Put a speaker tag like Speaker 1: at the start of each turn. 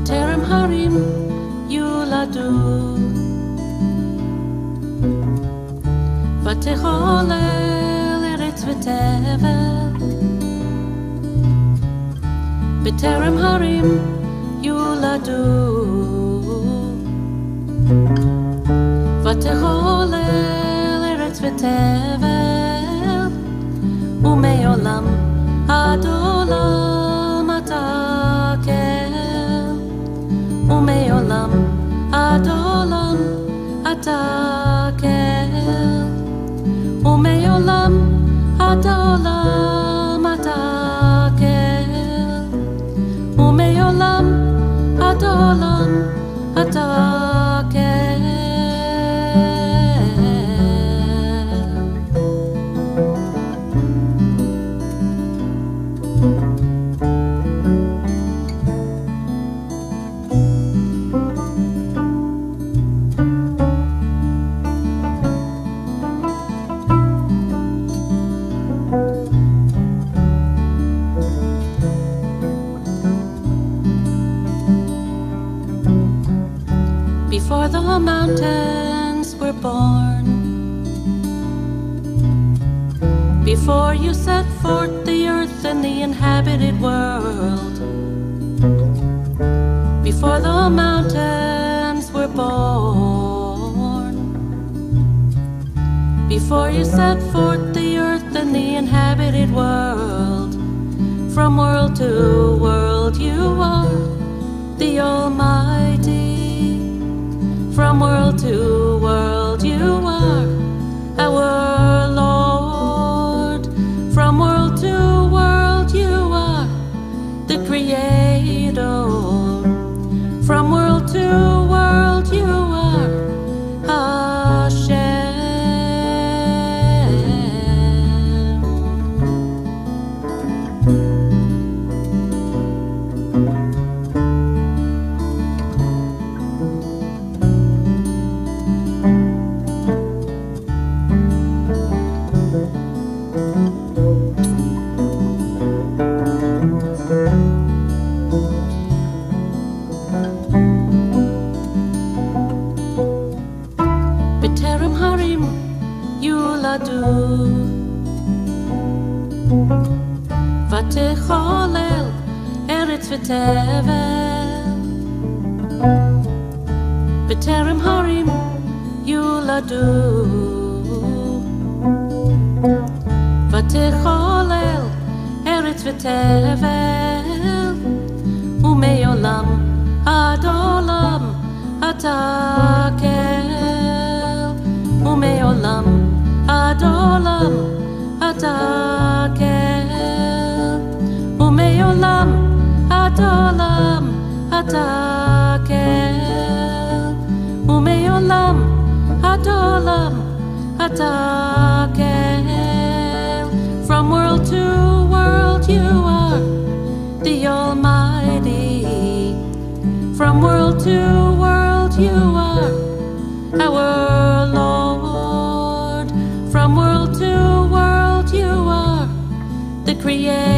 Speaker 1: בטרם הרים יולדו, ותחולל ארץ ותבל. בטרם הרים יולדו, ותחולל ארץ ותבל, ומעולם עד עולם אתה כן, ומעולם עד עולם אתה כן, ומעולם עד עולם אתה כן, ומעולם עד עולם אתה כן. Before the mountains were born, before you set forth the earth and the inhabited world, before the mountains were born, before you set forth the earth and the inhabited world, from world to world you are the Almighty. From world to world you are our Lord. From world to world you are the Creator. From world to world you are Hashem. בטרם הרים יולדו, ותחולל ארץ ותבל. בטרם הרים יולדו, ותחולל ארץ ותבל, ומעולם עד עולם אתה כן, ומעולם עד עולם אתה כן, ומעולם עד עולם אתה כן, ומעולם עד עולם אתה כן. From world to world you are the Almighty. From world to world you are our Lord. From world to world you are the Creator.